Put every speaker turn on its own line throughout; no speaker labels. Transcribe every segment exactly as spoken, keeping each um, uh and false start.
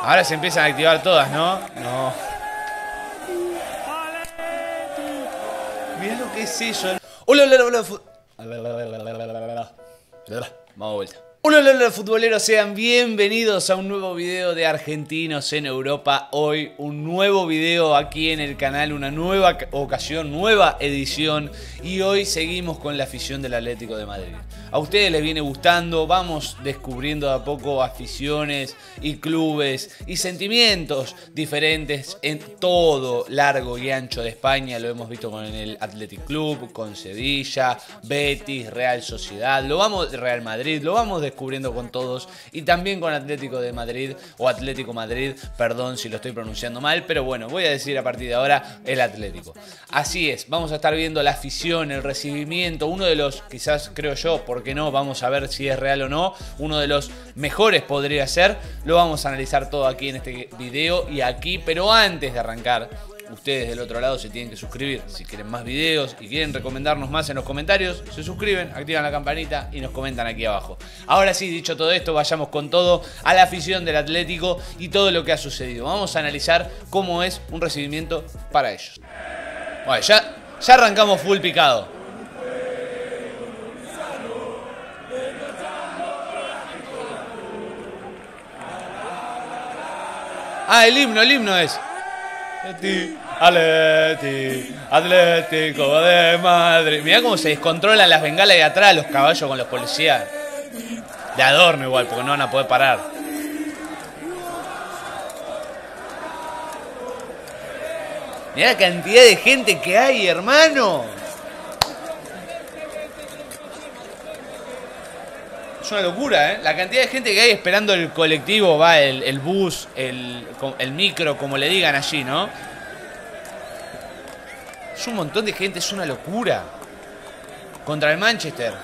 Ahora se empiezan a activar todas, ¿no? No. Mirá lo que es eso. Hola, hola, hola. Vamos a vuelta. Hola, hola, hola, futboleros, sean bienvenidos a un nuevo video de Argentinos en Europa. Hoy un nuevo video aquí en el canal, una nueva ocasión, nueva edición. Y hoy seguimos con la afición del Atlético de Madrid. A ustedes les viene gustando, vamos descubriendo de a poco aficiones y clubes y sentimientos diferentes en todo largo y ancho de España. Lo hemos visto con el Athletic Club, con Sevilla, Betis, Real Sociedad, lo vamos Real Madrid, lo vamos descubriendo con todos y también con Atlético de Madrid o Atlético Madrid, perdón si lo estoy pronunciando mal, pero bueno, voy a decir a partir de ahora el Atlético. Así es, vamos a estar viendo la afición, el recibimiento, uno de los, quizás creo yo, ¿por qué no? Vamos a ver si es real o no, uno de los mejores podría ser, lo vamos a analizar todo aquí en este video y aquí, pero antes de arrancar, ustedes del otro lado se tienen que suscribir. Si quieren más videos y quieren recomendarnos más en los comentarios, se suscriben, activan la campanita y nos comentan aquí abajo. Ahora sí, dicho todo esto, vayamos con todo a la afición del Atlético y todo lo que ha sucedido. Vamos a analizar cómo es un recibimiento para ellos. Bueno, ya, ya arrancamos full picado. Ah, el himno, el himno es Atleti, Atleti, Atlético de Madrid. Mirá cómo se descontrolan las bengalas de atrás, los caballos con los policías. De adorno igual, porque no van a poder parar. Mirá la cantidad de gente que hay, hermano. Es una locura, ¿eh? La cantidad de gente que hay esperando el colectivo, va, el, el bus, el, el micro, como le digan allí, ¿no? Es un montón de gente, es una locura. Contra el Manchester.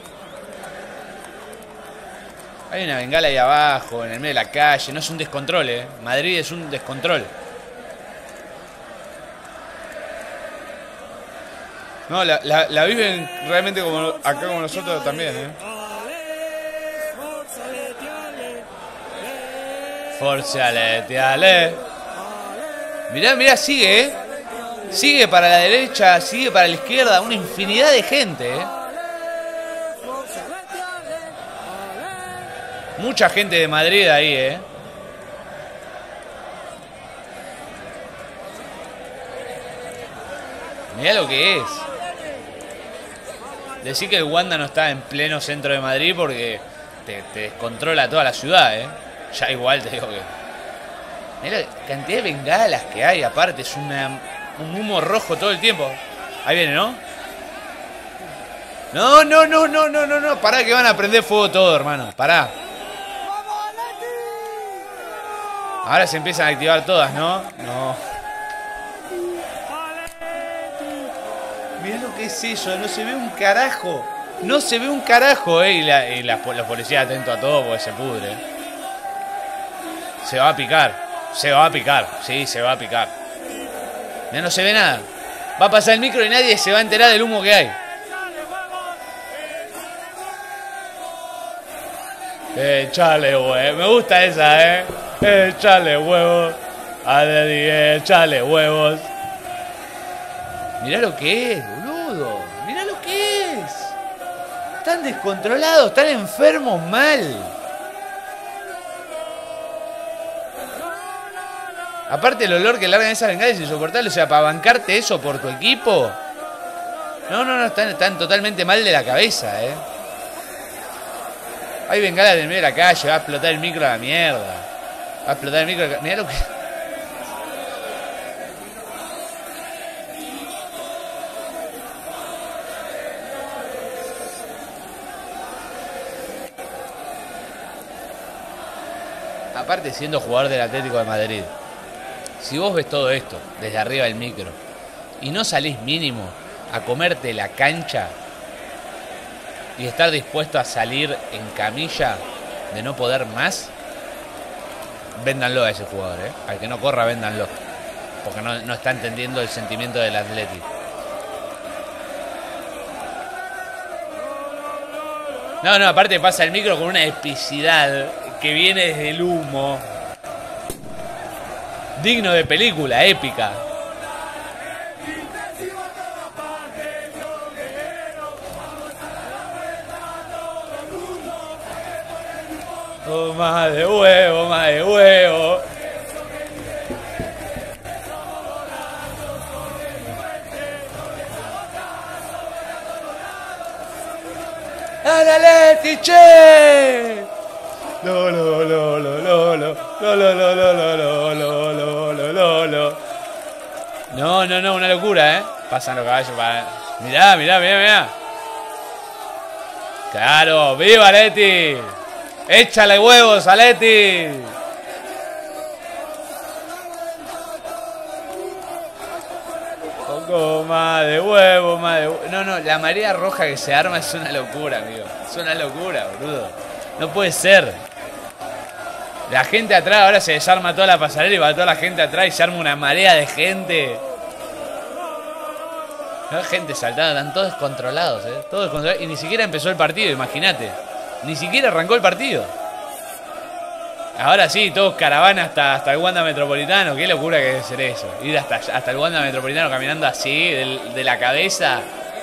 Hay una bengala ahí abajo, en el medio de la calle. No es un descontrol, ¿eh? Madrid es un descontrol. No, la, la, la viven realmente como acá como nosotros también, ¿eh? Forza Atleti, ale. Mirá, mirá, sigue, ¿eh? Sigue para la derecha, sigue para la izquierda. Una infinidad de gente, ¿eh? Mucha gente de Madrid ahí, ¿eh? Mirá lo que es. Decir que el Wanda no está en pleno centro de Madrid porque te, te descontrola toda la ciudad, ¿eh? Ya igual te digo que... Mirá la cantidad de bengalas que hay, aparte, es una, un humo rojo todo el tiempo. Ahí viene, ¿no? No, no, no, no, no, no, no. Pará que van a prender fuego todo, hermano. Pará. Ahora se empiezan a activar todas, ¿no? No. Mirá lo que es eso, no se ve un carajo. No se ve un carajo, ¿eh? Y, la, y la, los policías atentos a todo porque se pudre. Se va a picar, se va a picar, sí, se va a picar. Ya no se ve nada. Va a pasar el micro y nadie se va a enterar del humo que hay. Echale huevos, me gusta esa, eh. Echale huevos. Echale huevos. Mirá lo que es, boludo. Mirá lo que es. Están descontrolados, están enfermos mal. Aparte el olor que largan esas bengalas es insoportable. O sea, para bancarte eso por tu equipo. No, no, no, están, están totalmente mal de la cabeza, eh. Hay bengalas en el medio de la calle. Va a explotar el micro a la mierda. Va a explotar el micro a la... Mirá lo que... Aparte siendo jugador del Atlético de Madrid, si vos ves todo esto desde arriba del micro y no salís mínimo a comerte la cancha y estar dispuesto a salir en camilla de no poder más, véndanlo a ese jugador, ¿eh? Al que no corra, véndanlo. Porque no, no está entendiendo el sentimiento del Atlético. No, no, aparte pasa el micro con una epicidad que viene desde el humo. Digno de película, épica. Oh, más de huevo, más de huevo. ¡Analeti, che! Lo, lo, lo, lo, lo, lo, lo, lo, lo, lo, lo, lo, lo, lo, lo, lo. No, no, no, una locura, ¿eh? Pasan los caballos para... Mirá, mirá, mirá, mirá. Claro, ¡viva Leti! ¡Échale huevos a Leti! Poco más de huevo, más de huevo. No, no, la marea roja que se arma es una locura, amigo. Es una locura, boludo. No puede ser. La gente atrás, ahora se desarma toda la pasarela y va toda la gente atrás y se arma una marea de gente. No hay gente saltando, están todos descontrolados, ¿eh? Todos descontrolados. Y ni siquiera empezó el partido, imagínate. Ni siquiera arrancó el partido. Ahora sí, todos caravana hasta, hasta el Wanda Metropolitano. Qué locura que debe ser eso. Ir hasta, hasta el Wanda Metropolitano caminando así, de, de la cabeza.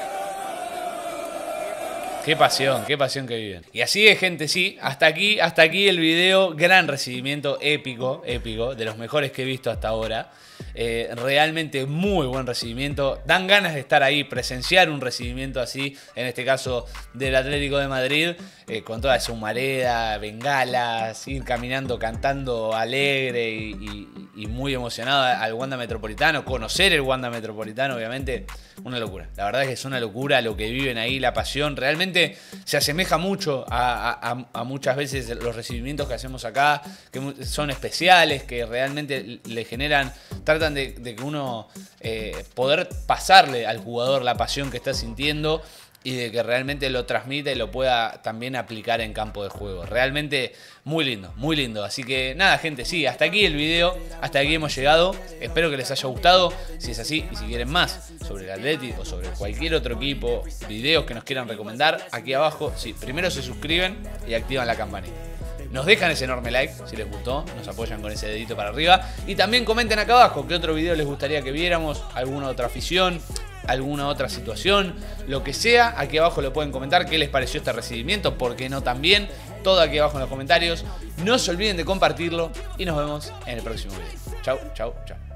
Qué pasión, qué pasión que viven. Y así de gente, sí. Hasta aquí, hasta aquí el video. Gran recibimiento, épico, épico. De los mejores que he visto hasta ahora. Eh, realmente muy buen recibimiento. Dan ganas de estar ahí, presenciar un recibimiento así. En este caso del Atlético de Madrid. Eh, con toda esa humareda, bengalas. Ir caminando, cantando alegre y, y, y muy emocionado al Wanda Metropolitano. Conocer el Wanda Metropolitano, obviamente. Una locura. La verdad es que es una locura lo que viven ahí, la pasión. Realmente se asemeja mucho a, a, a muchas veces los recibimientos que hacemos acá, que son especiales, que realmente le generan, tratan de, de que uno eh, poder pasarle al jugador la pasión que está sintiendo y de que realmente lo transmita y lo pueda también aplicar en campo de juego. Realmente muy lindo, muy lindo. Así que nada, gente, sí, hasta aquí el video, hasta aquí hemos llegado. Espero que les haya gustado. Si es así y si quieren más sobre el Atlético o sobre cualquier otro equipo, videos que nos quieran recomendar, aquí abajo, sí, primero se suscriben y activan la campanita. Nos dejan ese enorme like si les gustó, nos apoyan con ese dedito para arriba. Y también comenten acá abajo qué otro video les gustaría que viéramos, alguna otra afición, alguna otra situación, lo que sea. Aquí abajo lo pueden comentar qué les pareció este recibimiento, por qué no también. Todo aquí abajo en los comentarios. No se olviden de compartirlo y nos vemos en el próximo video. Chau, chau, chau.